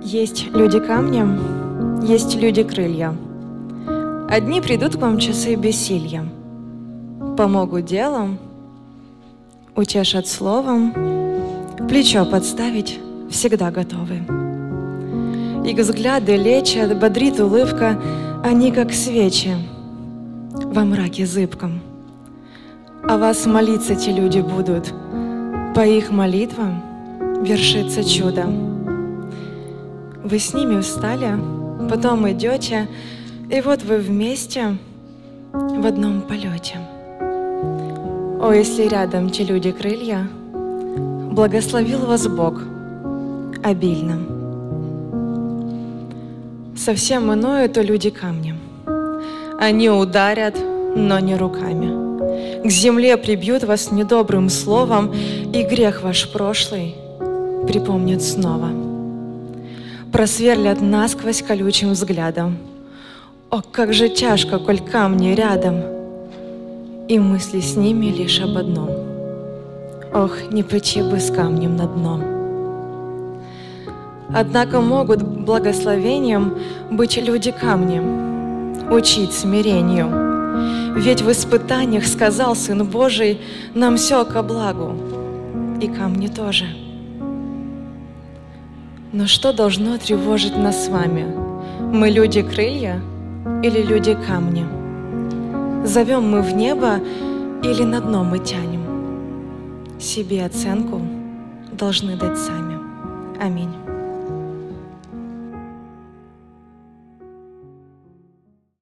Есть люди камня, есть люди крылья. Одни придут к вам в часы бессилья, помогут делом, утешат словом, плечо подставить всегда готовы. Их взгляды лечат, бодрит улыбка, они как свечи во мраке зыбком. О вас молиться те люди будут, по их молитвам вершится чудо. Вы с ними встали, потом идете, и вот вы вместе в одном полете. О, если рядом те люди крылья, благословил вас Бог обильно. Совсем иное то люди камня. Они ударят, но не руками. К земле прибьют вас недобрым словом, и грех ваш прошлый припомнят снова. Просверлят насквозь колючим взглядом. О, как же тяжко, коль камни рядом, и мысли с ними лишь об одном. Ох, не пойти бы с камнем на дно. Однако могут благословением быть люди камнем, учить смирению. Ведь в испытаниях сказал Сын Божий нам все ко благу, и камни тоже. Но что должно тревожить нас с вами? Мы люди крылья или люди камни? Зовем мы в небо или на дно мы тянем? Себе оценку должны дать сами. Аминь.